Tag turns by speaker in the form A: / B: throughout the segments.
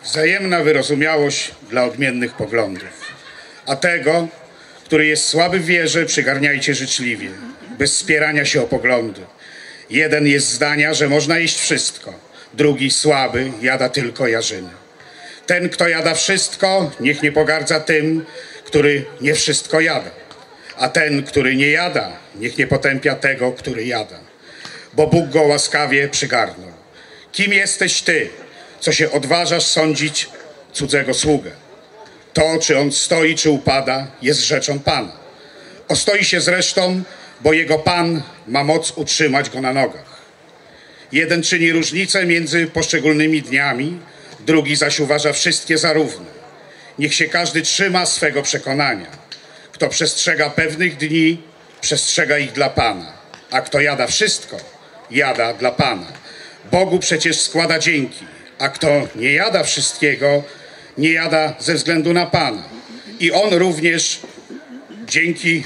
A: Wzajemna wyrozumiałość dla odmiennych poglądów. A tego, który jest słaby w wierze, przygarniajcie życzliwie, bez spierania się o poglądy. Jeden jest zdania, że można jeść wszystko, drugi słaby jada tylko jarzyny. Ten, kto jada wszystko, niech nie pogardza tym, który nie wszystko jada. A ten, który nie jada, niech nie potępia tego, który jada. Bo Bóg go łaskawie przygarnął. Kim jesteś ty, co się odważasz sądzić cudzego sługę? To, czy on stoi, czy upada, jest rzeczą Pana. Ostoi się zresztą, bo jego Pan ma moc utrzymać go na nogach. Jeden czyni różnicę między poszczególnymi dniami, drugi zaś uważa wszystkie za równe. Niech się każdy trzyma swego przekonania. Kto przestrzega pewnych dni, przestrzega ich dla Pana, a kto jada wszystko, jada dla Pana. Bogu przecież składa dzięki, a kto nie jada wszystkiego, nie jada ze względu na Pana. I on również dzięki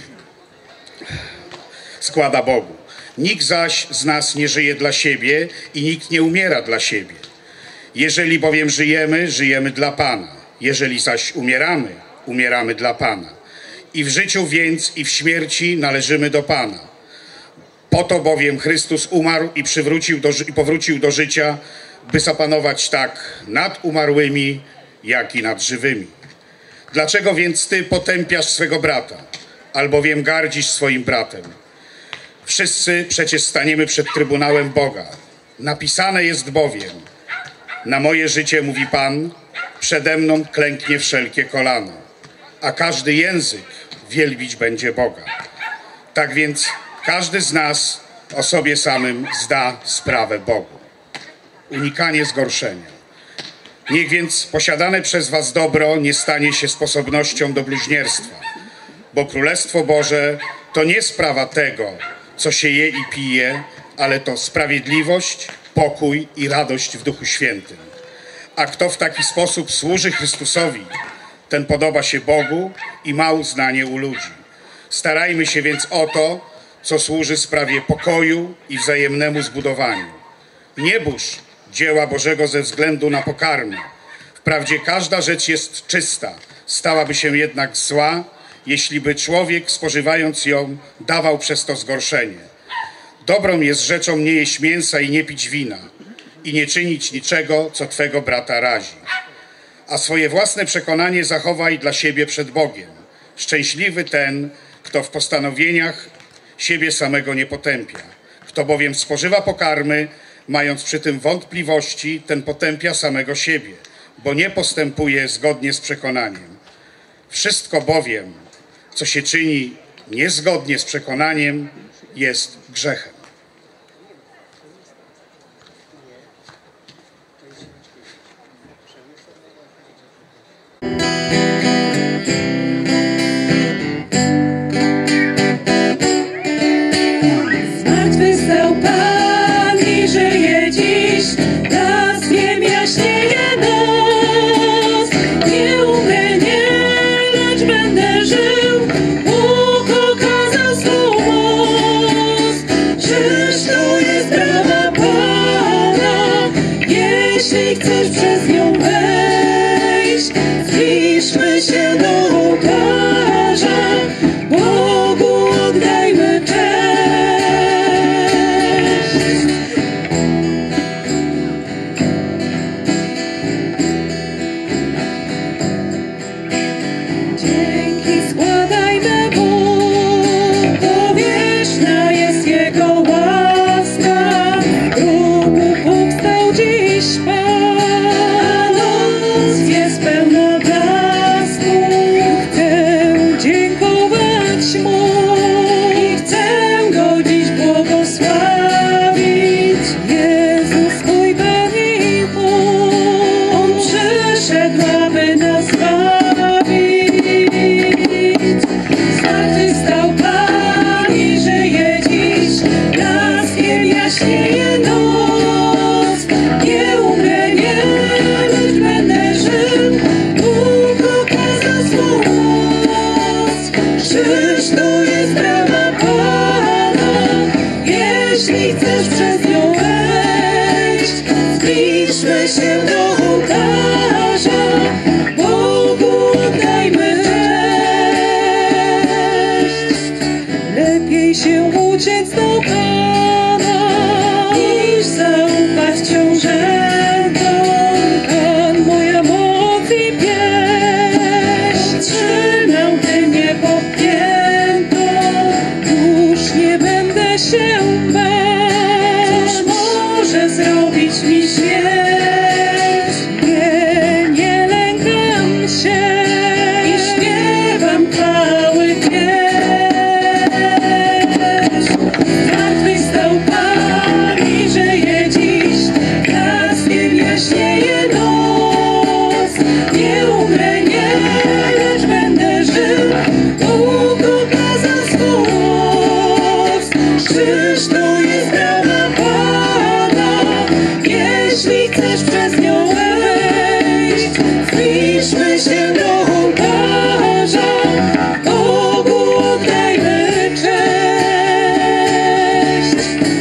A: składa Bogu. Nikt zaś z nas nie żyje dla siebie i nikt nie umiera dla siebie. Jeżeli bowiem żyjemy, żyjemy dla Pana. Jeżeli zaś umieramy, umieramy dla Pana. I w życiu więc, i w śmierci należymy do Pana. Po to bowiem Chrystus umarł i powrócił do życia, by zapanować tak nad umarłymi, jak i nad żywymi. Dlaczego więc ty potępiasz swego brata, albowiem gardzisz swoim bratem? Wszyscy przecież staniemy przed Trybunałem Boga. Napisane jest bowiem: na moje życie, mówi Pan, przede mną klęknie wszelkie kolano, a każdy język wielbić będzie Boga. Tak więc każdy z nas o sobie samym zda sprawę Bogu. Unikanie zgorszenia. Niech więc posiadane przez was dobro nie stanie się sposobnością do bluźnierstwa, bo Królestwo Boże to nie sprawa tego, co się je i pije, ale to sprawiedliwość, pokój i radość w Duchu Świętym. A kto w taki sposób służy Chrystusowi, ten podoba się Bogu i ma uznanie u ludzi. Starajmy się więc o to, co służy sprawie pokoju i wzajemnemu zbudowaniu. Nie burz dzieła Bożego ze względu na pokarmy. Wprawdzie każda rzecz jest czysta, stałaby się jednak zła, jeśli by człowiek, spożywając ją, dawał przez to zgorszenie. Dobrą jest rzeczą nie jeść mięsa i nie pić wina i nie czynić niczego, co twego brata razi. A swoje własne przekonanie zachowaj dla siebie przed Bogiem. Szczęśliwy ten, kto w postanowieniach siebie samego nie potępia. Kto bowiem spożywa pokarmy, mając przy tym wątpliwości, ten potępia samego siebie, bo nie postępuje zgodnie z przekonaniem. Wszystko bowiem, co się czyni niezgodnie z przekonaniem, jest grzechem.
B: Zmartwychwstał Pan i żyje dziś, blaskiem jaśnieje nos. Nie umrę, nie, lecz będę żył, Bóg okazał swą moc. Krzyż to jest brawa Pana, jeśli chcesz przez nią wejść, zbliżmy się do ołtarza, Bogu oddajmy cześć. Dzięki składajmy Mu, bo wieczna jest Jego łaska. W grobu powstał dziś Pan, noc jest pełna blasku. Chcę dziękować Mu i chcę Go dziś błogosławić. Jezus mój Pan i Bóg, On przyszedł, aby nas zbawić. Zmartwychwstał Pan i żyje dziś, blaskiem jaśnieje noc. Nie umrę, nie, lecz będę żył, Bóg okazał swą moc. Krzyż to jest brawa Pana, jeśli chcesz przez nią wejść, zbliżmy się do ołtarza, wieść. Nie lękam się i śpiewam chwały pieśń. Zmartwychwstał Pan i żyje dziś, blaskiem jaśnieje noc. Nie umrę, nie, lecz będę żył, Bóg okaza swą moc. Krzyż to jest brama Pana, jeśli chcesz przez nią wejść, zbliżmy się do ołtarza, Bogu oddajmy cześć.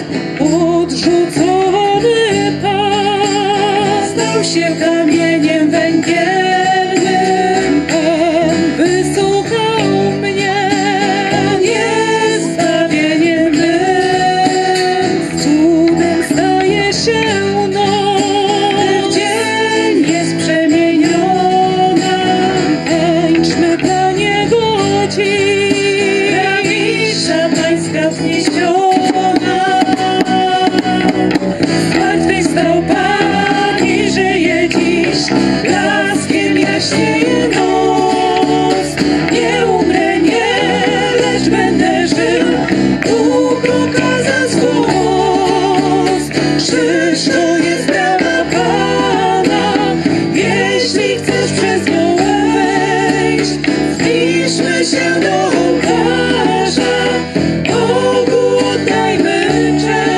B: Odrzucony Pan stał się kamieniem węgielnym. On wysłuchał mnie, On jest zbawieniem mym. Cudem staje się noc, dzień jest przemieniona. Tańczmy dla Niego dziś, brawisza Pańska wzniesiona. Zmartwychwstał Pan i żyje dziś, blaskiem jaśnieje noc. Nie umrę, nie, lecz będę żył, Bóg okaza swą moc. Krzyż to jest brama Pana, jeśli chcesz przez nią wejść, zbliżmy się do ołtarza, Bogu oddajmy cześć.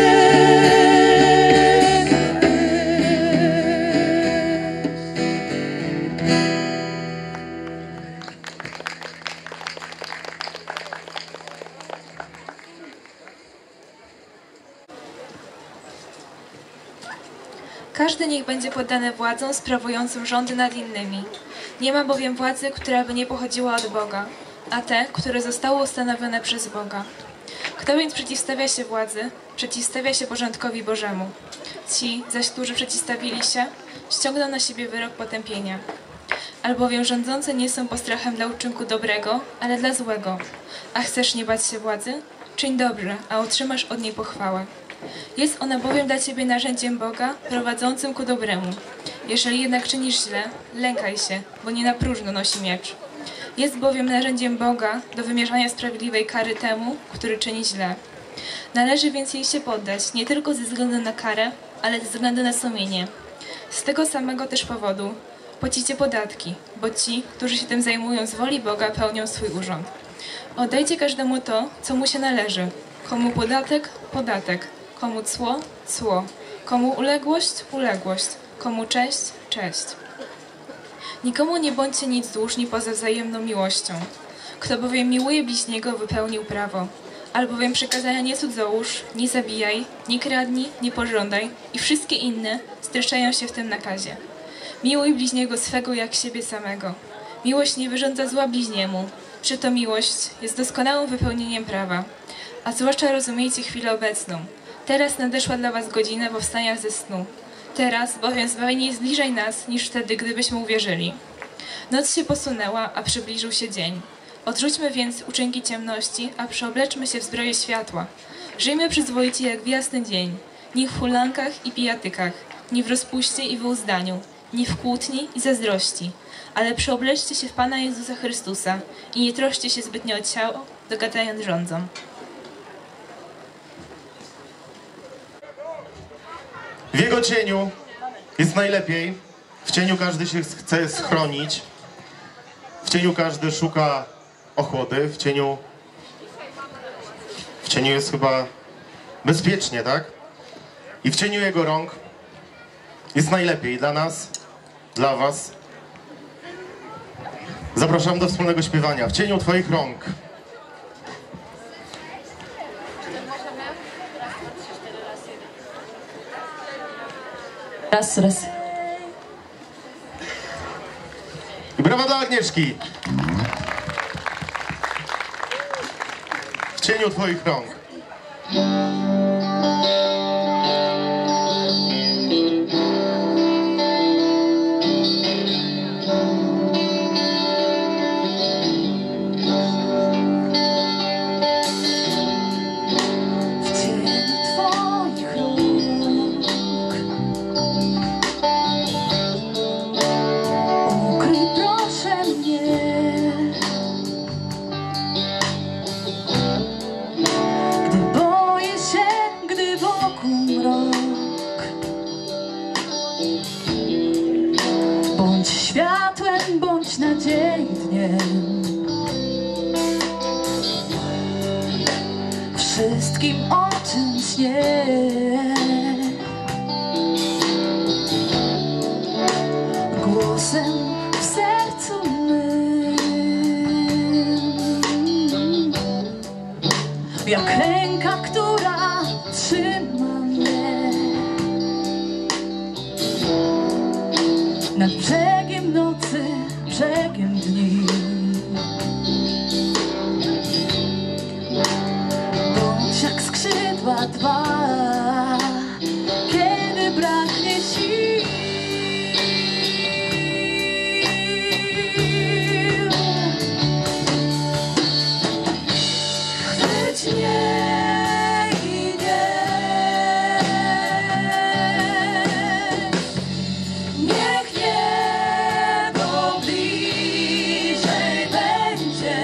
C: Każdy niech będzie poddany władzom sprawującym rządy nad innymi. Nie ma bowiem władzy, która by nie pochodziła od Boga, a te, które zostały ustanowione przez Boga. Kto więc przeciwstawia się władzy, przeciwstawia się porządkowi Bożemu. Ci zaś, którzy przeciwstawili się, ściągną na siebie wyrok potępienia. Albowiem rządzący nie są postrachem dla uczynku dobrego, ale dla złego. A chcesz nie bać się władzy? Czyń dobrze, a otrzymasz od niej pochwałę. Jest ona bowiem dla ciebie narzędziem Boga, prowadzącym ku dobremu. Jeżeli jednak czynisz źle, lękaj się, bo nie na próżno nosi miecz. Jest bowiem narzędziem Boga do wymierzania sprawiedliwej kary temu, który czyni źle. Należy więc jej się poddać, nie tylko ze względu na karę, ale ze względu na sumienie. Z tego samego też powodu płacicie podatki, bo ci, którzy się tym zajmują z woli Boga, pełnią swój urząd. Oddajcie każdemu to, co mu się należy. Komu podatek? Podatek. Komu cło? Cło. Komu uległość? Uległość. Komu cześć? Cześć. Nikomu nie bądźcie nic dłużni poza wzajemną miłością. Kto bowiem miłuje bliźniego, wypełnił prawo. Albowiem przykazania nie cudzołóż, nie zabijaj, nie kradnij, nie pożądaj i wszystkie inne streszczają się w tym nakazie. Miłuj bliźniego swego jak siebie samego. Miłość nie wyrządza zła bliźniemu. Przeto miłość jest doskonałym wypełnieniem prawa. A zwłaszcza rozumiejcie chwilę obecną. Teraz nadeszła dla was godzina powstania ze snu. Teraz bowiem zbawienie jest bliżej nas niż wtedy, gdybyśmy uwierzyli. Noc się posunęła, a przybliżył się dzień. Odrzućmy więc uczynki ciemności, a przeobleczmy się w zbroję światła. Żyjmy przyzwoicie jak w jasny dzień, nie w hulankach i pijatykach, nie w rozpuście i wyuzdaniu, nie w kłótni i zazdrości, ale przeobleczcie się w Pana Jezusa Chrystusa i nie troszcie się zbytnio o ciało, dogadając rządzom.
D: W Jego cieniu jest najlepiej. W cieniu każdy się chce schronić. W cieniu każdy szuka ochłody. W cieniu jest chyba bezpiecznie, tak? I w cieniu Jego rąk jest najlepiej dla nas, dla was. Zapraszam do wspólnego śpiewania. W cieniu Twoich rąk.
B: Raz, raz.
D: I brawa dla Agnieszki. W cieniu Twoich rąk.
B: Bądź światłem, bądź nadziei dniem. Wszystkim o czym śnie. Głosem w sercu mym, jak ręka, która trzyma mnie nad brzegiem nocy, brzegiem dni. Bądź jak skrzydła dwa, kiedy braknie sił. Chwyć mnie i niech niebo bliżej będzie.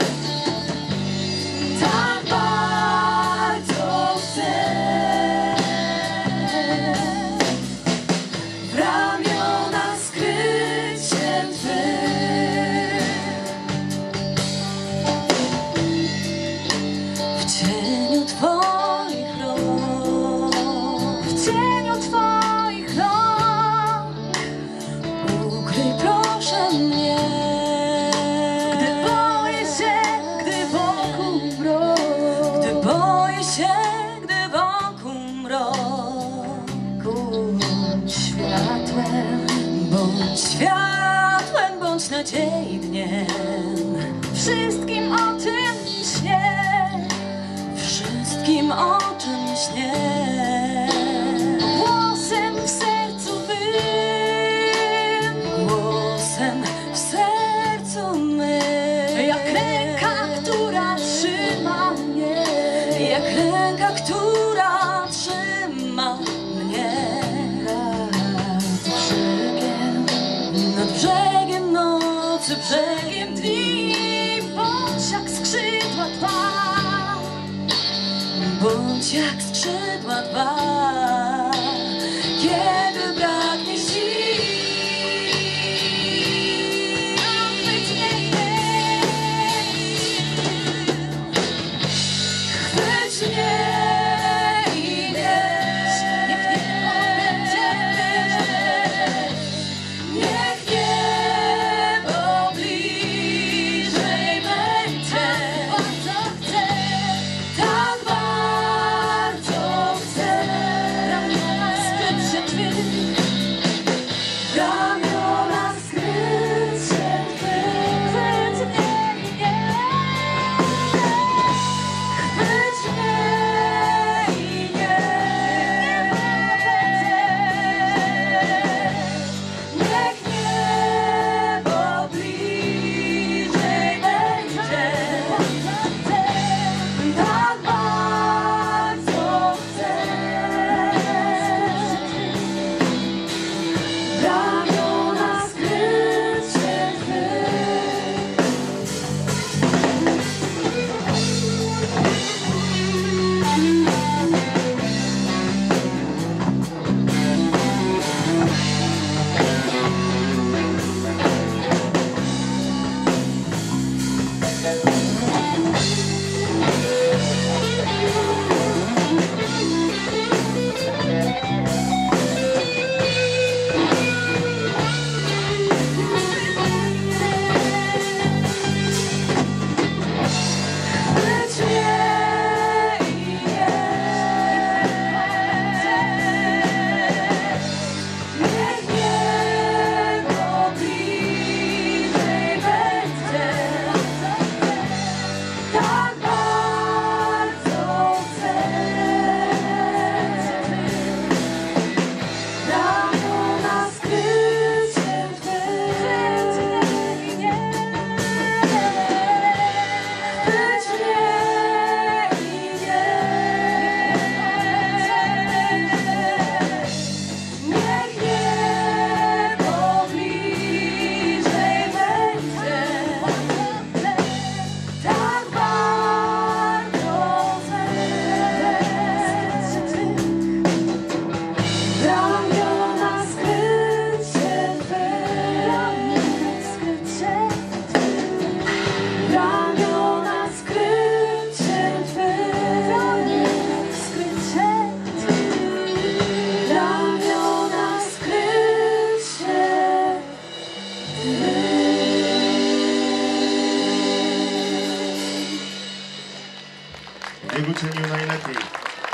B: Tak bardzo chcę w ramiona skryć się Twym. W cieniu Twoich rąk, w cieniu Twoich rąk, ukryj proszę mnie, gdy boję się, gdy wokół mrok, gdy boję się, gdy wokół mrok. Bądź światłem, bądź nadziei dniem. Wszystkim o czym śnię, wszystkim o czym śnię. Głosem w sercu mym, głosem w sercu mym. Jak ręka, która trzyma mnie, jak ręka, która trzyma mnie. Nad brzegiem nocy, brzegiem dni. Bądź jak skrzydła dwa, bądź jak skrzydła dwa, kiedy braknie sił. Chwyć mnie i niech niebo będzie. Niech niebo bliżej będzie. Tak bardzo chcę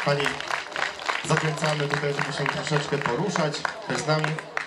D: Pani, zachęcamy tutaj, żeby się troszeczkę poruszać też z nami.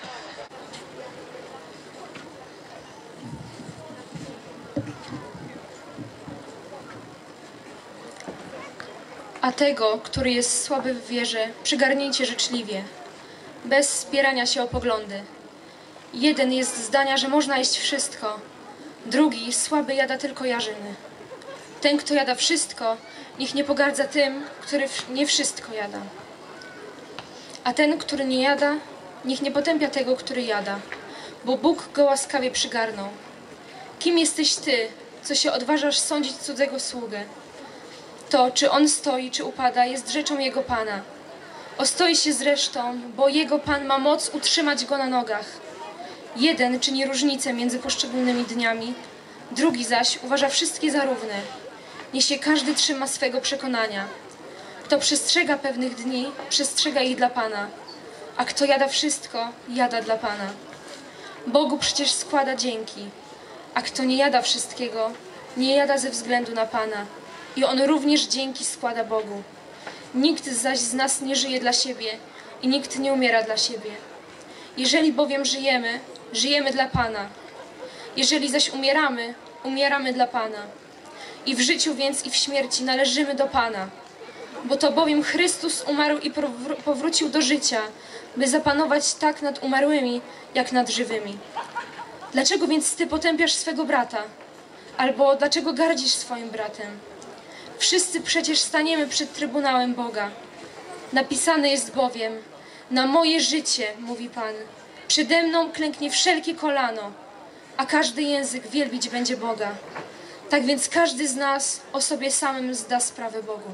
E: A tego, który jest słaby w wierze, przygarnijcie życzliwie, bez spierania się o poglądy. Jeden jest zdania, że można jeść wszystko, drugi słaby jada tylko jarzyny. Ten, kto jada wszystko, niech nie pogardza tym, który nie wszystko jada. A ten, który nie jada, niech nie potępia tego, który jada, bo Bóg go łaskawie przygarnął. Kim jesteś ty, co się odważasz sądzić cudzego sługę? To, czy on stoi, czy upada, jest rzeczą jego Pana. Ostoi się zresztą, bo jego Pan ma moc utrzymać go na nogach. Jeden czyni różnicę między poszczególnymi dniami, drugi zaś uważa wszystkie za równe. Niech się każdy trzyma swego przekonania. Kto przestrzega pewnych dni, przestrzega ich dla Pana, a kto jada wszystko, jada dla Pana. Bogu przecież składa dzięki, a kto nie jada wszystkiego, nie jada ze względu na Pana. I on również dzięki składa Bogu. Nikt zaś z nas nie żyje dla siebie i nikt nie umiera dla siebie. Jeżeli bowiem żyjemy, żyjemy dla Pana. Jeżeli zaś umieramy, umieramy dla Pana. I w życiu więc i w śmierci należymy do Pana. Bo to bowiem Chrystus umarł i powrócił do życia, by zapanować tak nad umarłymi, jak nad żywymi. Dlaczego więc ty potępiasz swego brata? Albo dlaczego gardzisz swoim bratem? Wszyscy przecież staniemy przed Trybunałem Boga. Napisane jest bowiem: na moje życie, mówi Pan, przede mną klęknie wszelkie kolano, a każdy język wielbić będzie Boga. Tak więc każdy z nas o sobie samym zda sprawę Bogu.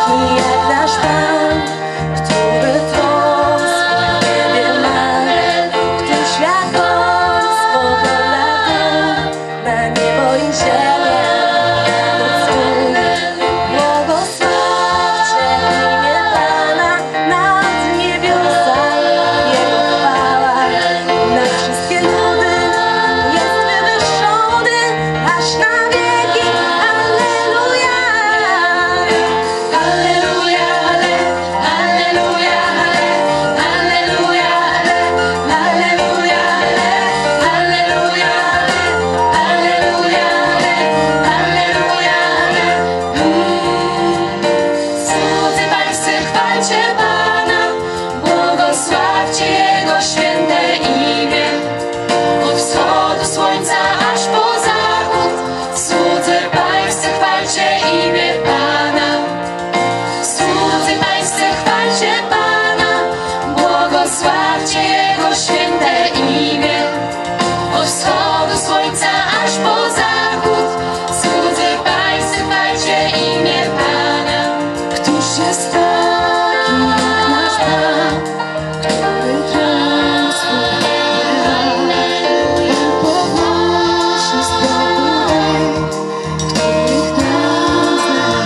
B: jak nasz Pan, który tron swój w niebie ma, któż jak on spogląda na niebo i ziemię. Błogosławcie imię Pana nad niebiosa, Jego chwała na wszystkie ludy jest wywyższony aż na wieki. Alleluja, alleluja, alleluja, alleluja, alleluja, alleluja, alleluja, alleluja. Cudzy pańscy, chwalcie Pana, błogosławcie Jego święte imię. Od wschodu słońca aż po zachód, cudzy pańscy, chwalcie imię Pana. Cudzy pańscy, chwalcie Pana, błogosławcie Jego święte imię. Od wschodu słońca aż po zachód, cudzy pańscy, chwalcie imię Pana. Któż jest taki jak nasz Pan, który tron swój podnosi z progu, których nas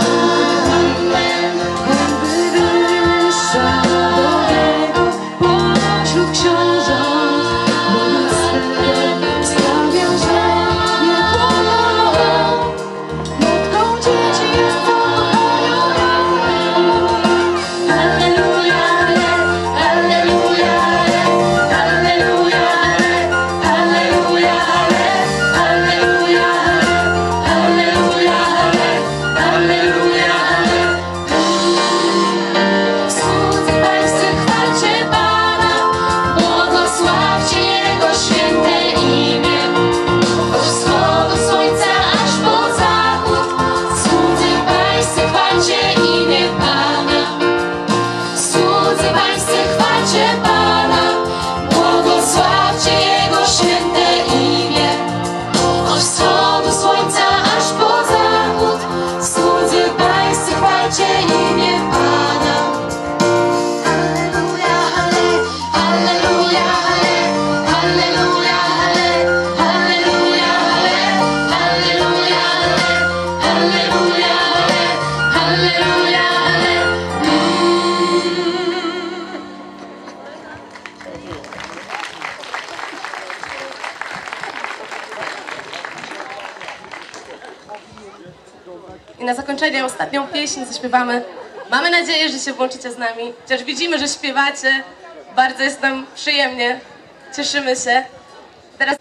B: on wywyższa do Niego pośród książąt, Boga swego stawia, że nie płoną. Matką dzieci jest pokoju. Alleluja, alleluja, alleluja, alleluja, alleluja, alleluja, alleluja. Cudzy pańscy, chwalcie Pana, błogosławcie Jego święte imię. Od wschodu słońca aż po zachód, cudzy pańscy, chwalcie imię Pana. Cudzy pańscy, chwalcie Pana, błogosławcie Jego święte imię. Od wschodu słońca aż po zachód, cudzy pańscy, chwalcie imię Pana. Alleluja, alleluja, alleluja, alleluja, alleluja, alleluja, alleluja,
F: I na zakończenie ostatnią pieśń zaśpiewamy. Mamy nadzieję, że się włączycie z nami. Chociaż widzimy, że śpiewacie. Bardzo jest nam przyjemnie. Cieszymy się. Teraz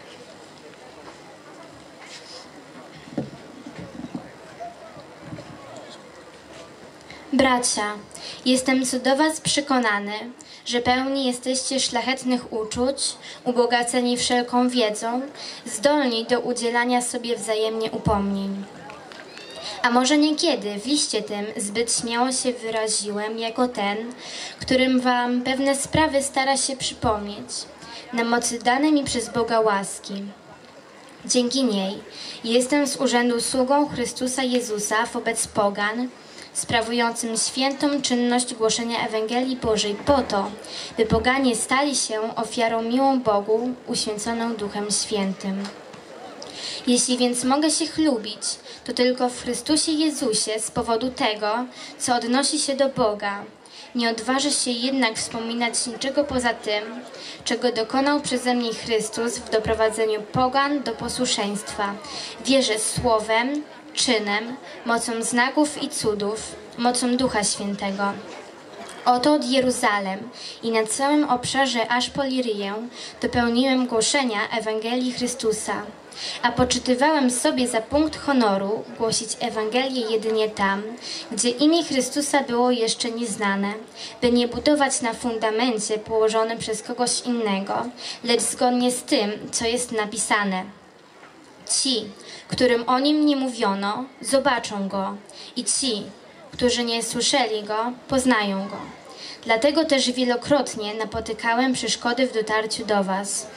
G: Bracia, jestem co do was przekonany, że pełni jesteście szlachetnych uczuć, ubogaceni wszelką wiedzą, zdolni do udzielania sobie wzajemnie upomnień. A może niekiedy w liście tym zbyt śmiało się wyraziłem jako ten, którym wam pewne sprawy stara się przypomnieć, na mocy danej mi przez Boga łaski. Dzięki niej jestem z urzędu sługą Chrystusa Jezusa wobec pogan, sprawującym świętą czynność głoszenia Ewangelii Bożej po to, by poganie stali się ofiarą miłą Bogu, uświęconą Duchem Świętym. Jeśli więc mogę się chlubić, to tylko w Chrystusie Jezusie z powodu tego, co odnosi się do Boga. Nie odważę się jednak wspominać niczego poza tym, czego dokonał przeze mnie Chrystus w doprowadzeniu pogan do posłuszeństwa. Wierzę słowem, czynem, mocą znaków i cudów, mocą Ducha Świętego. Oto od Jeruzalem i na całym obszarze aż po Liryję dopełniłem głoszenia Ewangelii Chrystusa, a poczytywałem sobie za punkt honoru głosić Ewangelię jedynie tam, gdzie imię Chrystusa było jeszcze nieznane, by nie budować na fundamencie położonym przez kogoś innego, lecz zgodnie z tym, co jest napisane. Ci, którym o nim nie mówiono, zobaczą go i ci, którzy nie słyszeli go, poznają go. Dlatego też wielokrotnie napotykałem przeszkody w dotarciu do was.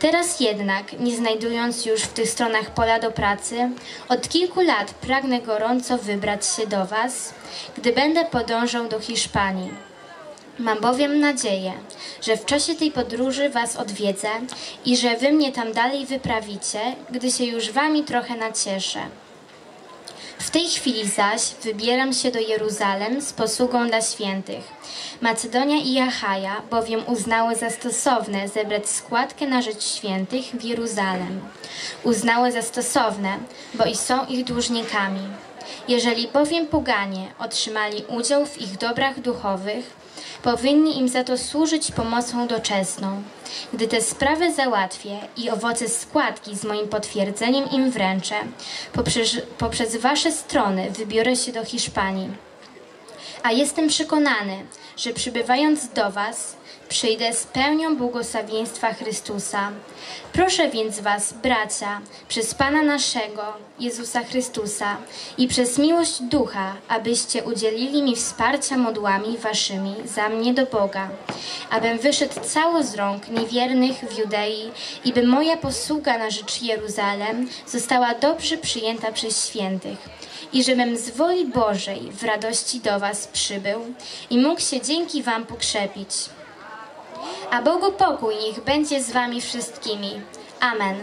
G: Teraz jednak, nie znajdując już w tych stronach pola do pracy, od kilku lat pragnę gorąco wybrać się do Was, gdy będę podążał do Hiszpanii. Mam bowiem nadzieję, że w czasie tej podróży Was odwiedzę i że Wy mnie tam dalej wyprawicie, gdy się już Wami trochę nacieszę. W tej chwili zaś wybieram się do Jeruzalem z posługą dla świętych. Macedonia i Achaja bowiem uznały za stosowne zebrać składkę na rzecz świętych w Jeruzalem. Uznały za stosowne, bo i są ich dłużnikami. Jeżeli bowiem poganie otrzymali udział w ich dobrach duchowych, powinni im za to służyć pomocą doczesną. Gdy te sprawy załatwię i owoce składki z moim potwierdzeniem im wręczę, poprzez wasze strony wybiorę się do Hiszpanii. A jestem przekonany, że przybywając do was, przyjdę z pełnią błogosławieństwa Chrystusa. Proszę więc was, bracia, przez Pana naszego, Jezusa Chrystusa i przez miłość Ducha, abyście udzielili mi wsparcia modłami waszymi za mnie do Boga, abym wyszedł cało z rąk niewiernych w Judei i by moja posługa na rzecz Jeruzalem została dobrze przyjęta przez świętych i żebym z woli Bożej w radości do was przybył i mógł się dzięki wam pokrzepić. A Bogu pokój niech będzie z wami wszystkimi. Amen.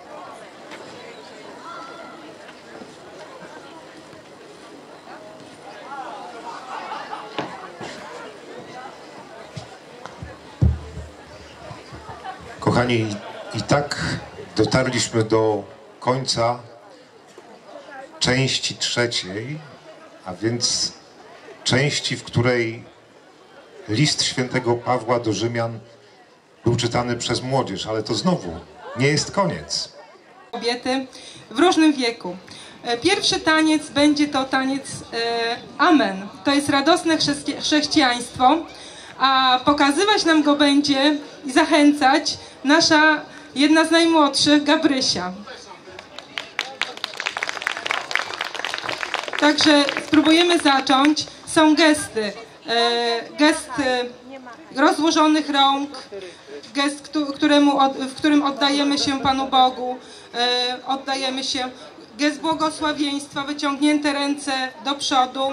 H: Kochani, i tak dotarliśmy do końca części trzeciej, a więc części, w której list świętego Pawła do Rzymian był czytany przez młodzież, ale to znowu nie jest koniec.
I: Kobiety w różnym wieku. Pierwszy taniec będzie to taniec Amen. To jest radosne chrześcijaństwo, a pokazywać nam go będzie i zachęcać nasza jedna z najmłodszych, Gabrysia. Także spróbujemy zacząć. Są gesty. Gest rozłożonych rąk, gest, w którym oddajemy się Panu Bogu, oddajemy się, gest błogosławieństwa, wyciągnięte ręce do przodu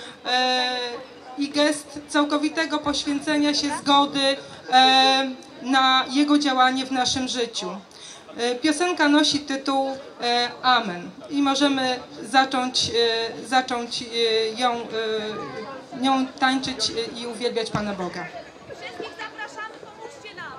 I: i gest całkowitego poświęcenia się zgody na Jego działanie w naszym życiu. Piosenka nosi tytuł Amen i możemy zacząć nią tańczyć i uwielbiać Pana Boga.
J: Wszystkich zapraszamy, pomóżcie nam.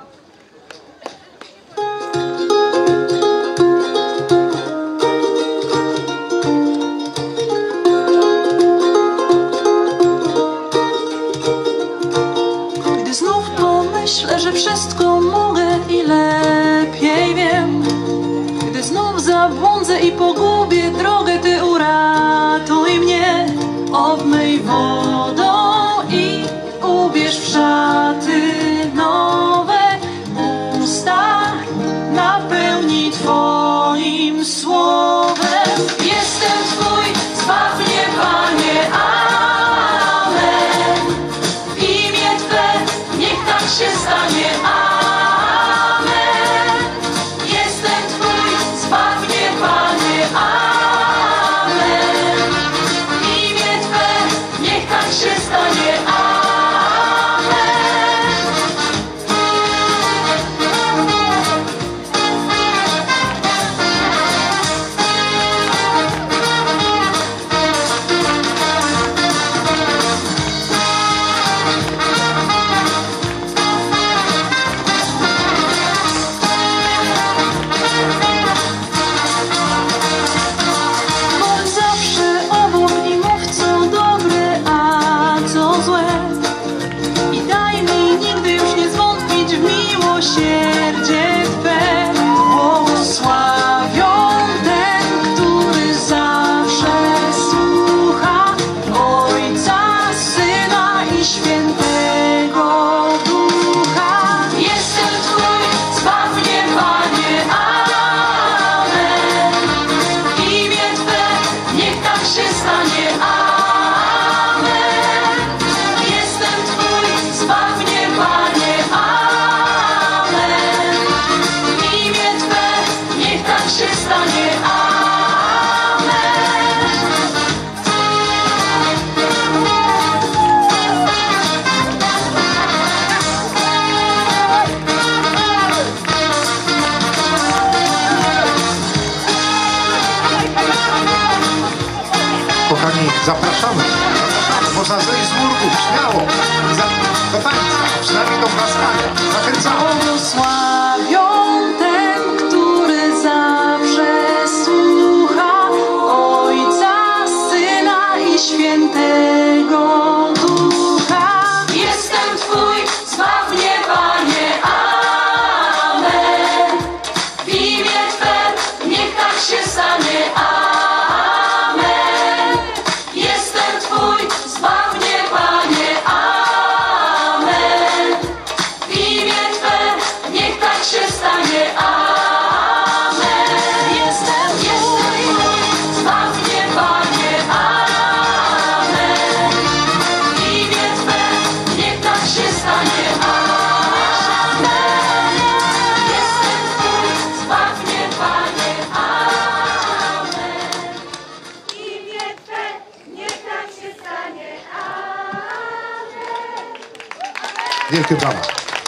B: Gdy znów pomyślę, że wszystko mogę i lepiej wiem, gdy znów zabłądzę i pogubię drogę, Ty uratuj mnie, obmyj wodą i ubierz w szaty nowe, usta napełnij Twoim słowem. Jestem Twój, zbaw mnie, Panie, amen. W imię Twe niech tak się stanie, amen. Jestem Twój, zbaw mnie, Panie, amen. W imię Twe niech
H: Zapraszamy. Można zejść z murków, śmiało. Do tańca, przynajmniej do klaskania. Zachęcamy.
B: Błogosławią ten, który zawsze słucha Ojca, Syna i Świętego Ducha. Jestem Twój, zbaw mnie, Panie, amen. W imię Twe, niech tak się stanie, amen. Jestem Twój, zbaw mnie, Panie, amen. W imię Twe, niech tak się stanie, amen. Jestem Twój, zbaw mnie, Panie, amen. W imię Twe, niech tak się stanie, amen. Jestem Twój, zbaw mnie, Panie, amen. W imię Twe, niech tak się stanie, amen.
H: Wielkie brawa.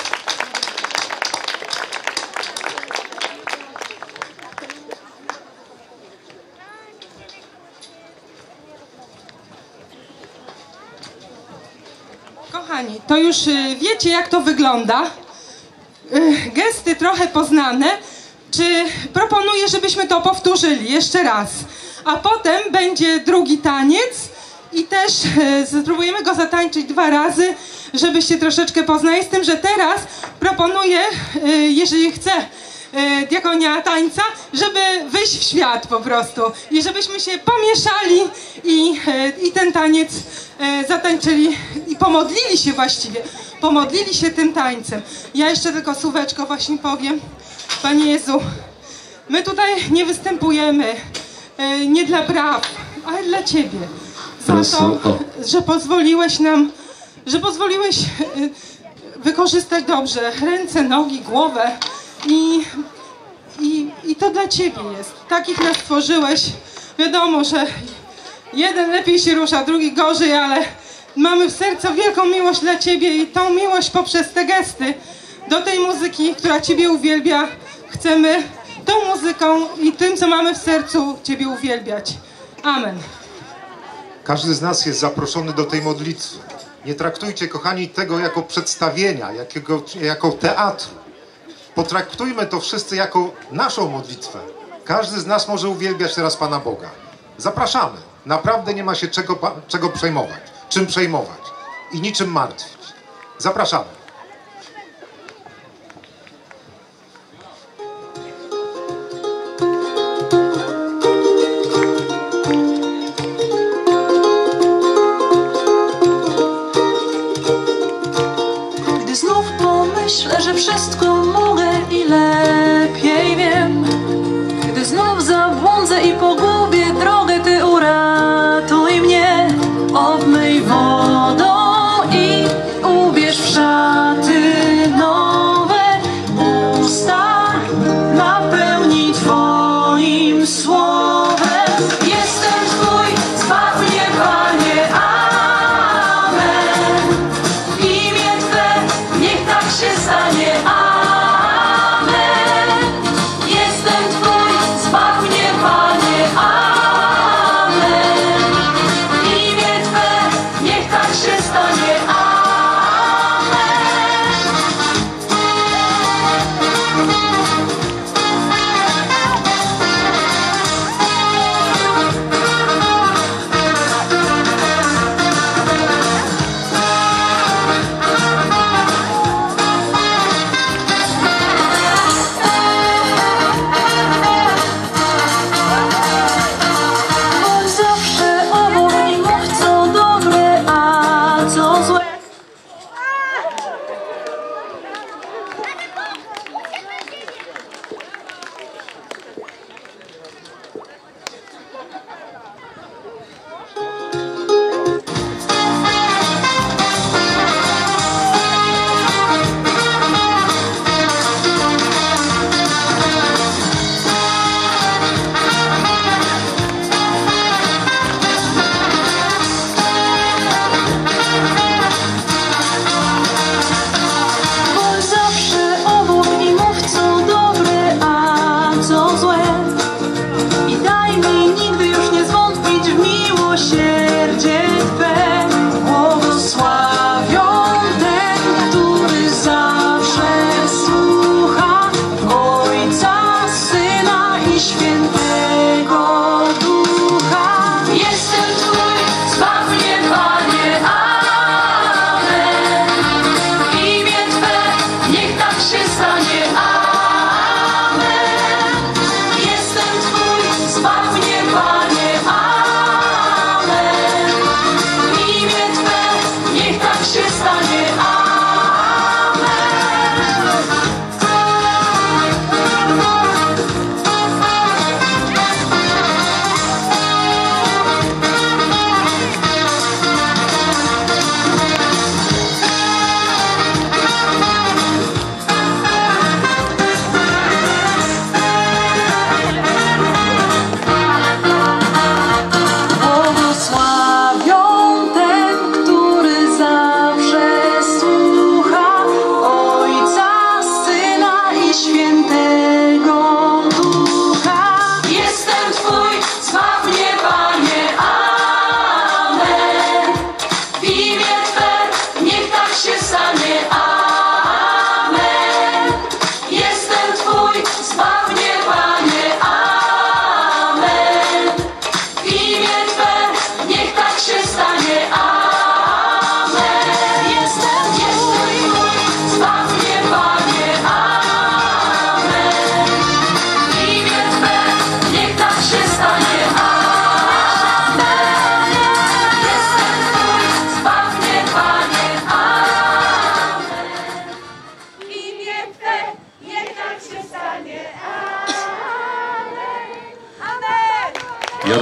I: Kochani, to już wiecie, jak to wygląda. Gesty trochę poznane. Czy proponuję, żebyśmy to powtórzyli jeszcze raz? A potem będzie drugi taniec i też spróbujemy go zatańczyć 2 razy, żebyście troszeczkę poznali. Z tym, że teraz proponuję, jeżeli chce diakonia tańca, żeby wyjść w świat po prostu i żebyśmy się pomieszali i ten taniec zatańczyli i pomodlili się właściwie, pomodlili się tym tańcem. Ja jeszcze tylko słóweczko właśnie powiem. Panie Jezu, my tutaj nie występujemy nie dla braw, ale dla Ciebie. Za to, że pozwoliłeś nam, wykorzystać dobrze ręce, nogi, głowę i to dla Ciebie jest. Takich nas stworzyłeś. Wiadomo, że jeden lepiej się rusza, drugi gorzej, ale mamy w sercu wielką miłość dla Ciebie i tą miłość poprzez te gesty do tej muzyki, która Ciebie uwielbia, chcemy tą muzyką i tym, co mamy w sercu, Ciebie uwielbiać. Amen.
H: Każdy z nas jest zaproszony do tej modlitwy. Nie traktujcie, kochani, tego jako przedstawienia, jako teatru. Potraktujmy to wszyscy jako naszą modlitwę. Każdy z nas może uwielbiać teraz Pana Boga. Zapraszamy. Naprawdę nie ma się czego przejmować, czym przejmować i niczym martwić. Zapraszamy.
B: Gdy znów pomyślę, że wszystko mogę i lepiej wiem, gdy znów zabłądzę i pogubię drogę, Ty uratuj mnie, obmyj wodą i ubierz w szaty nowe, usta napełnij Twoim słowem. Jestem Twój, zbaw mnie, Panie, amen. W imię Twe, niech tak się stanie, amen. Jestem Twój, zbaw mnie, Panie, amen. W imię Twe, niech tak się stanie, amen. Bądź zawsze obok i mów, co dobre, a co złe.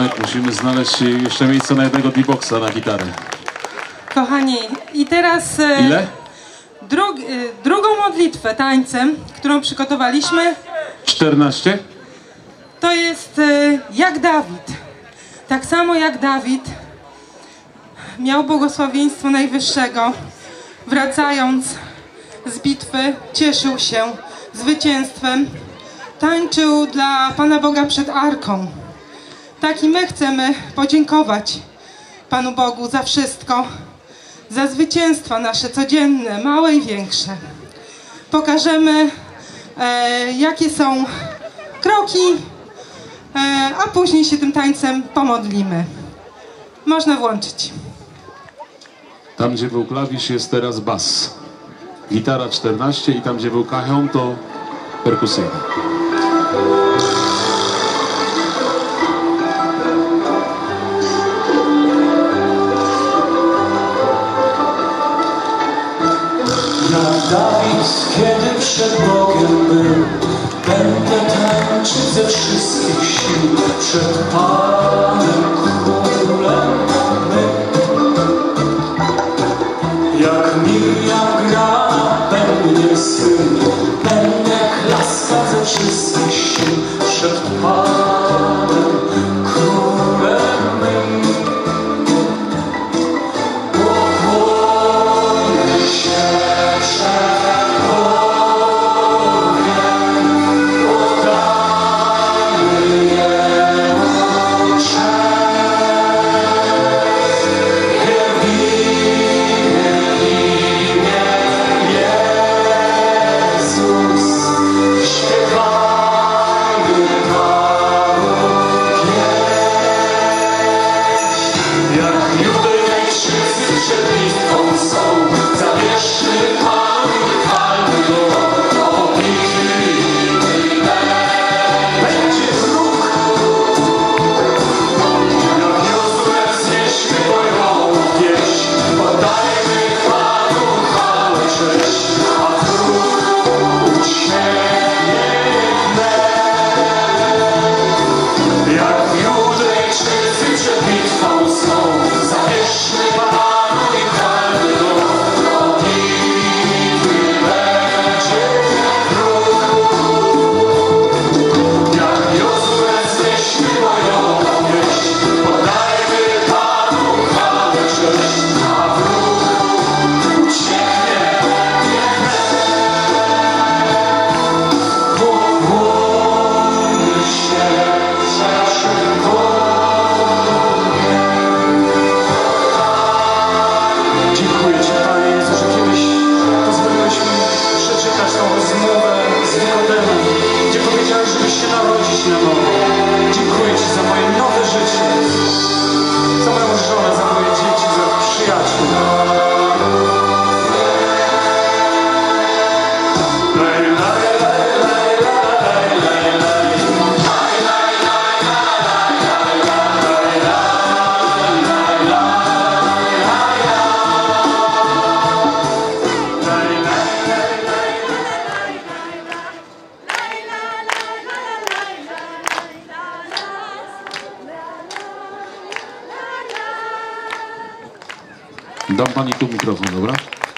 K: Tak, musimy znaleźć jeszcze miejsce na jednego D-boxa na gitarę.
I: Kochani, i teraz
K: Ile?
I: drugą modlitwę tańcem, którą przygotowaliśmy,
K: 14?
I: to jest jak Dawid. Tak samo jak Dawid miał błogosławieństwo Najwyższego, wracając z bitwy, cieszył się zwycięstwem, tańczył dla Pana Boga przed Arką. Tak i my chcemy podziękować Panu Bogu za wszystko, za zwycięstwa nasze codzienne, małe i większe. Pokażemy, jakie są kroki, a później się tym tańcem pomodlimy. Można włączyć.
K: Tam, gdzie był klawisz, jest teraz bas. Gitara 14 i tam, gdzie był cajon, to perkusyjny.
L: Jak Dawid, kiedy przed Bogiem był, będę tańczyć ze wszystkich sił przed Panem Królem mym. Jak Miriam gra na bębnie swym, będę klaskał ze wszystkich sił przed Panem Królem mym. Pokłonie się przed Bogiem, oddamy Jemu cześć. Wielbimy imię Jezus, śpiewajmy Panu pieśń. Jak Judejczycy przed bitwą są, zabierzmy Panu i chwalmy Go, pobitwy będzie wróg. Jak Jozue wznieśmy bojową pieśń, poddajmy Panu chwałę, cześć, a wróg ucieknie wnet. Jak Judejczycy przed bitwą są, zabierzmy Panu i chwalmy Go, pobitwy będzie wróg. Jak Jozue wznieśmy bojową pieśń, poddajmy Panu chwałę, cześć, a wróg ucieknie wnet. Pokłońmy się przed Bogiem. Dziękuję Ci, Panie Jezu, że kiedyś pozwoliłeś mi przeczytać tą rozmowę z Nikodemem, gdzie powiedziałeś, żebyś się narodzić na nowo. Dziękuję Ci za moje nowe życie, za moją żonę, za moje dzieci, za przyjaciół.
K: Dam pani tu mikrofon, dobra?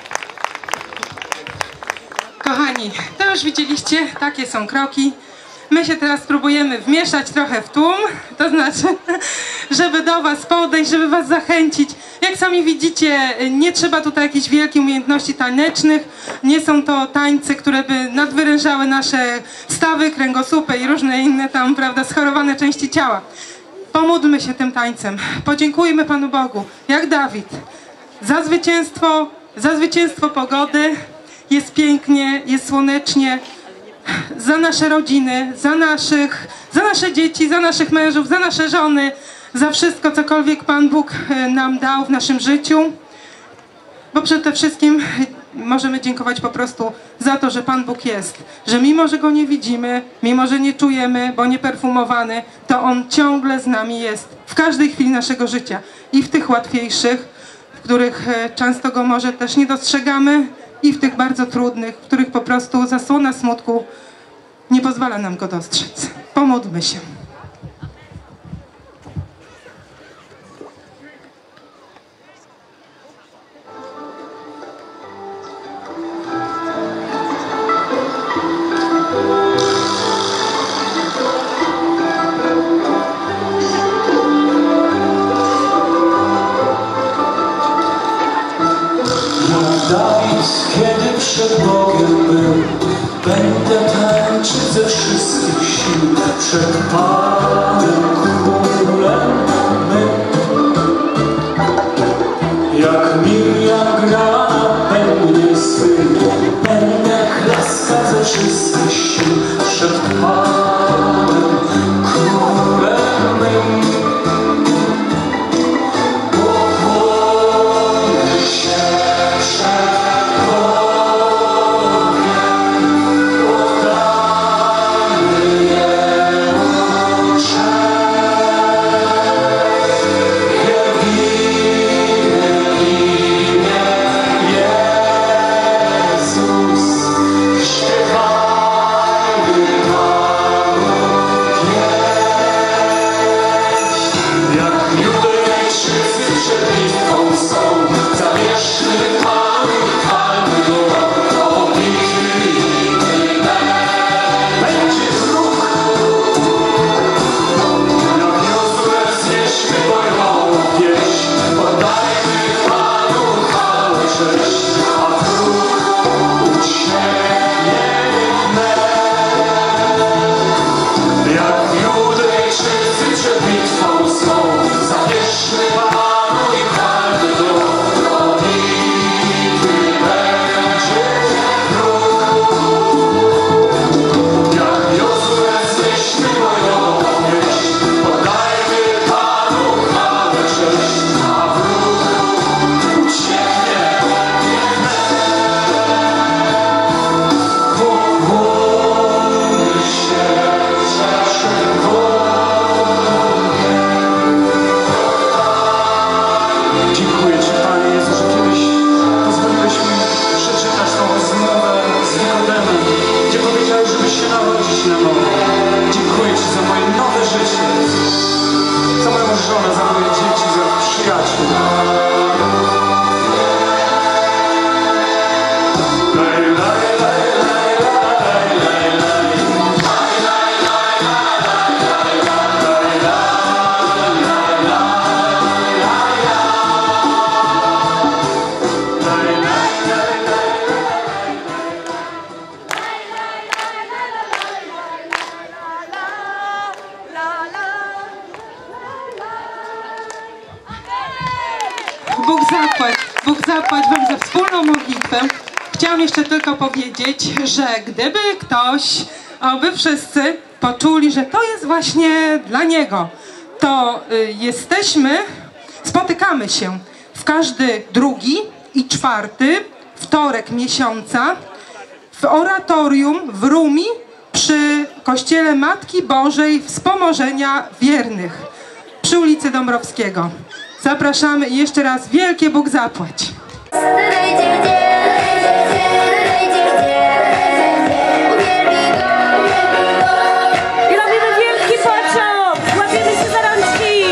I: Kochani, to już widzieliście, takie są kroki. My się teraz spróbujemy wmieszać trochę w tłum, to znaczy, żeby do Was podejść, żeby Was zachęcić. Jak sami widzicie, nie trzeba tutaj jakichś wielkich umiejętności tanecznych. Nie są to tańce, które by nadwyrężały nasze stawy, kręgosłupy i różne inne tam, prawda, schorowane części ciała. Pomódlmy się tym tańcem. Podziękujmy Panu Bogu, jak Dawid, za zwycięstwo pogody. Jest pięknie, jest słonecznie, za nasze rodziny, za nasze dzieci, za naszych mężów, za nasze żony, za wszystko, cokolwiek Pan Bóg nam dał w naszym życiu. Bo przede wszystkim możemy dziękować po prostu za to, że Pan Bóg jest. Że mimo, że Go nie widzimy, mimo, że nie czujemy, bo nie perfumowany, to On ciągle z nami jest. W każdej chwili naszego życia. I w tych łatwiejszych, w których często Go może też nie dostrzegamy, i w tych bardzo trudnych, w których po prostu zasłona smutku nie pozwala nam Go dostrzec. Pomódlmy się.
L: Dawid, kiedy przed Bogiem był, będę tańczyć ze wszystkich sił przed Panem Królem mym. Jak Miriam gra na pełni swym, będę klaskać ze wszystkich sił przed Panem Królem mym.
I: Bóg zapłać wam za wspólną modlitwę. Chciałam jeszcze tylko powiedzieć, że gdyby ktoś, a wy wszyscy poczuli, że to jest właśnie dla Niego, to spotykamy się w każdy drugi i czwarty wtorek miesiąca w oratorium w Rumi przy Kościele Matki Bożej Wspomożenia Wiernych przy ulicy Dąbrowskiego. Zapraszamy i jeszcze raz wielkie Bóg zapłać.
J: I robimy wielki pociąg! Łapiemy się za rączki!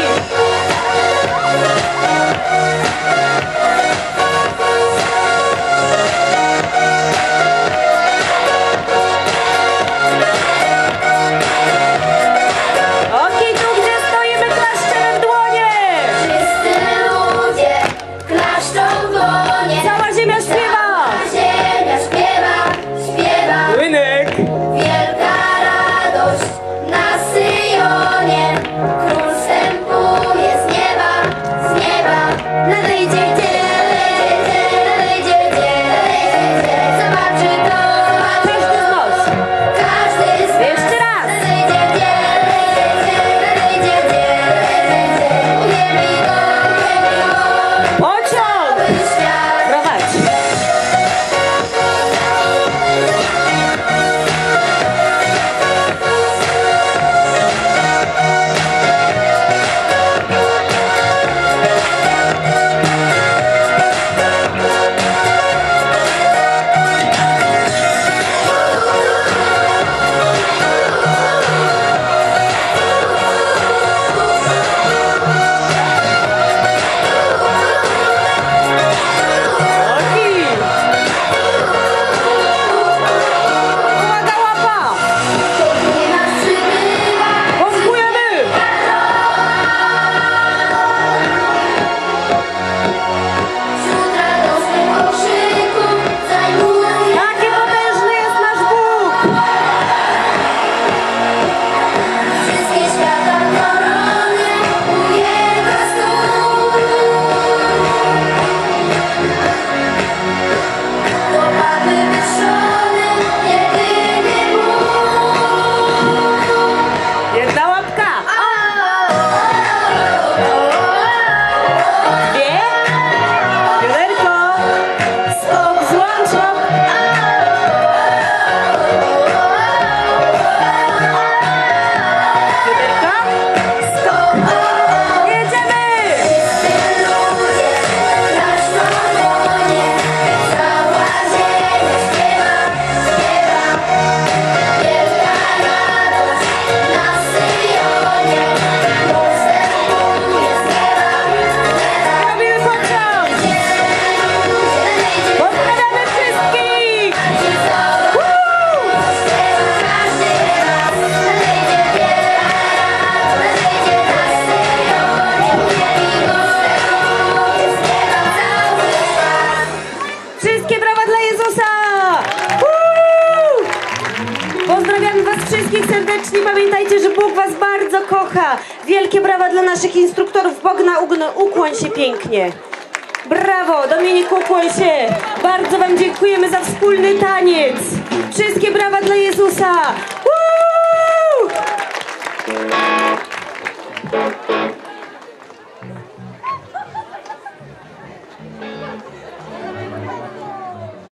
J: Okej, tu gdzie stoimy, klaszczemy w dłonie!
B: Wszyscy ludzie klaszczą w dłonie.
J: Cała ziemia śpiewa! serdecznie. Pamiętajcie, że Bóg was bardzo kocha. Wielkie brawa dla naszych instruktorów. Bogna, ukłoń się pięknie. Brawo, Dominik, ukłoń się. Bardzo wam dziękujemy za wspólny taniec. Wszystkie brawa dla Jezusa. Woo!